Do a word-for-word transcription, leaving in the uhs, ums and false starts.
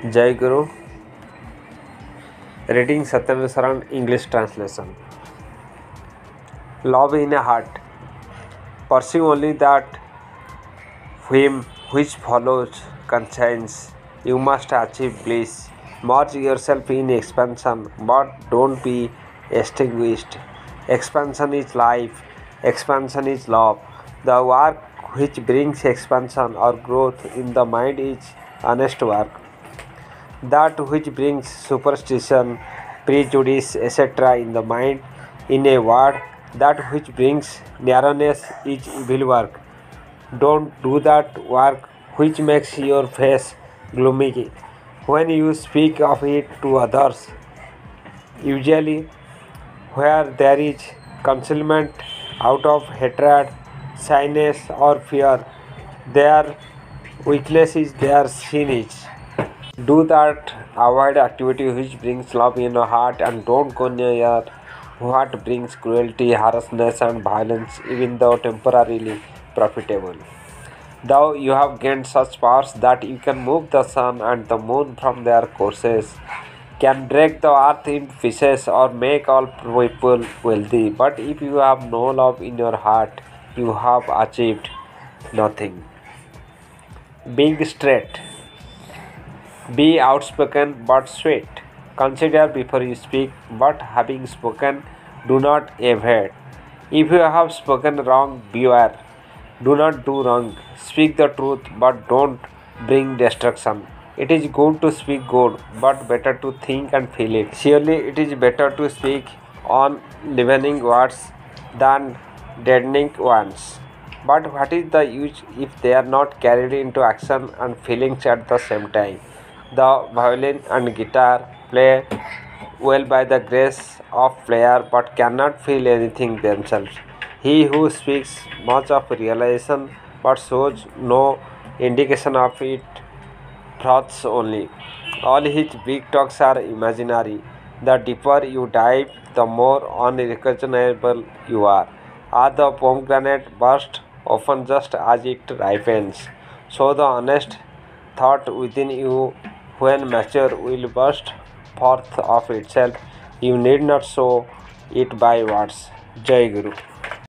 Jai Guru. Reading Satyendra Saran English translation. Love in a heart. Pursue only that whim which follows conscience. You must achieve bliss. Merge yourself in expansion, but don't be extinguished. Expansion is life. Expansion is love. The work which brings expansion or growth in the mind is honest work. That which brings superstition, prejudice, et cetera in the mind, in a word, that which brings narrowness is evil work. Don't do that work which makes your face gloomy when you speak of it to others. Usually, where there is concealment out of hatred, shyness, or fear, their weakness is their sin is. Do that, avoid activity which brings love in your heart, and don't go near what brings cruelty, harshness, and violence, even though temporarily profitable. Though you have gained such powers that you can move the sun and the moon from their courses, can break the earth in pieces, or make all people wealthy. But if you have no love in your heart, you have achieved nothing. Being straight. Be outspoken but sweet. Consider before you speak, but having spoken, do not evade. If you have spoken wrong, beware. Do not do wrong. Speak the truth, but don't bring destruction. It is good to speak good, but better to think and feel it. Surely it is better to speak on leavening words than deadening ones. But what is the use if they are not carried into action and feelings at the same time? The violin and guitar play well by the grace of player, but cannot feel anything themselves. He who speaks much of realization but shows no indication of it frauds only. All his big talks are imaginary. The deeper you dive, the more unrecognizable you are. As the pomegranate bursts often just as it ripens, so the honest thought within you, when mature, will burst forth of itself. You need not show it by words. Jai Guru.